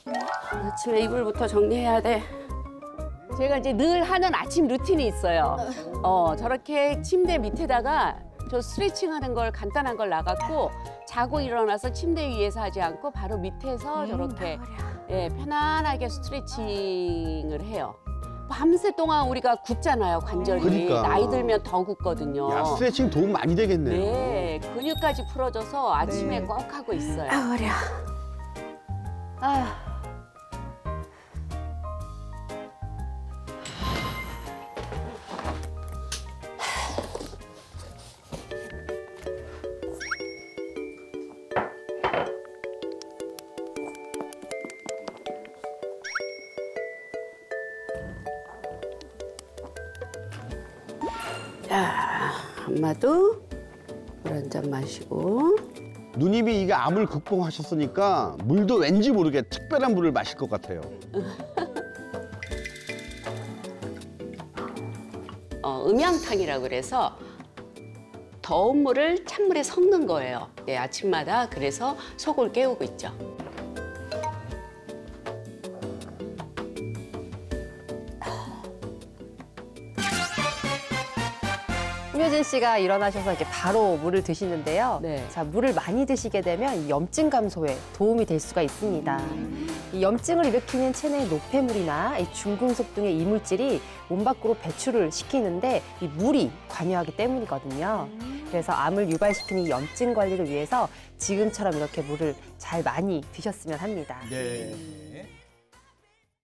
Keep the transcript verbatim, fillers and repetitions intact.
아침에 이불부터 정리해야 돼. 제가 이제 늘 하는 아침 루틴이 있어요. 어, 저렇게 침대 밑에다가 저 스트레칭 하는 걸 간단한 걸 놔갖고 자고 일어나서 침대 위에서 하지 않고 바로 밑에서 저렇게 예, 편안하게 스트레칭을 해요. 밤새 동안 우리가 굽잖아요, 관절이. 그러니까. 나이 들면 더 굽거든요. 야, 스트레칭 도움 많이 되겠네요. 네, 근육까지 풀어줘서 아침에 네. 꼭 하고 있어요. 아, 머리야. 아. 자, 엄마도 물 한 잔 마시고. 누님이 이게 암을 극복하셨으니까 물도 왠지 모르게 특별한 물을 마실 것 같아요. 어, 음양탕이라고 그래서 더운 물을 찬물에 섞는 거예요. 네, 아침마다 그래서 속을 깨우고 있죠. 김효진 씨가 일어나셔서 이렇게 바로 물을 드시는데요. 네. 자, 물을 많이 드시게 되면 이 염증 감소에 도움이 될 수가 있습니다. 이 염증을 일으키는 체내 노폐물이나 이 중금속 등의 이물질이 몸 밖으로 배출을 시키는데 이 물이 관여하기 때문이거든요. 그래서 암을 유발시키는 이 염증 관리를 위해서 지금처럼 이렇게 물을 잘 많이 드셨으면 합니다. 네.